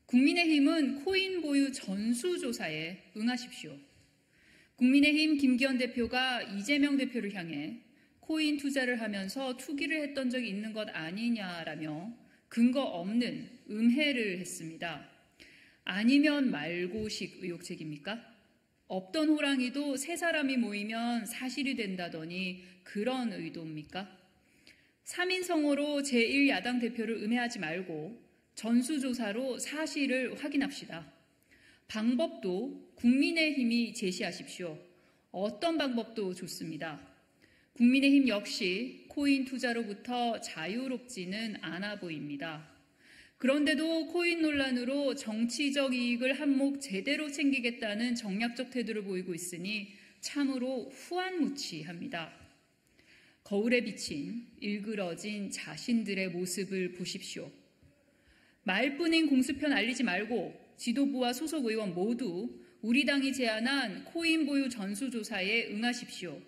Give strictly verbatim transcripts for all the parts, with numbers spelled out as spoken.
국민의힘은 코인 보유 전수조사에 응하십시오. 국민의힘 김기현 대표가 이재명 대표를 향해 코인 투자를 하면서 투기를 했던 적이 있는 것 아니냐라며 근거 없는 음해를 했습니다. 아니면 말고식 의혹책입니까? 없던 호랑이도 세 사람이 모이면 사실이 된다더니 그런 의도입니까? 삼 인성어로 제일 야당 대표를 음해하지 말고 전수조사로 사실을 확인합시다. 방법도 국민의힘이 제시하십시오. 어떤 방법도 좋습니다. 국민의힘 역시 코인 투자로부터 자유롭지는 않아 보입니다. 그런데도 코인 논란으로 정치적 이익을 한몫 제대로 챙기겠다는 정략적 태도를 보이고 있으니 참으로 후안무치합니다. 거울에 비친 일그러진 자신들의 모습을 보십시오. 말뿐인 공수편 알리지 말고 지도부와 소속 의원 모두 우리 당이 제안한 코인 보유 전수조사에 응하십시오.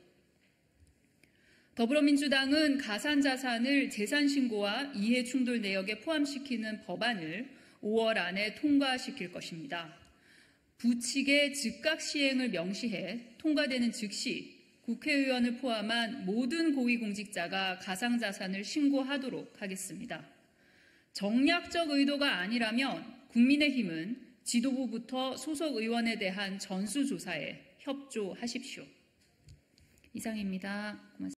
더불어민주당은 가산자산을 재산신고와 이해충돌 내역에 포함시키는 법안을 오월 안에 통과시킬 것입니다. 부칙의 즉각 시행을 명시해 통과되는 즉시 국회의원을 포함한 모든 고위공직자가 가상자산을 신고하도록 하겠습니다. 정략적 의도가 아니라면 국민의힘은 지도부부터 소속 의원에 대한 전수조사에 협조하십시오. 이상입니다. 고맙습니다.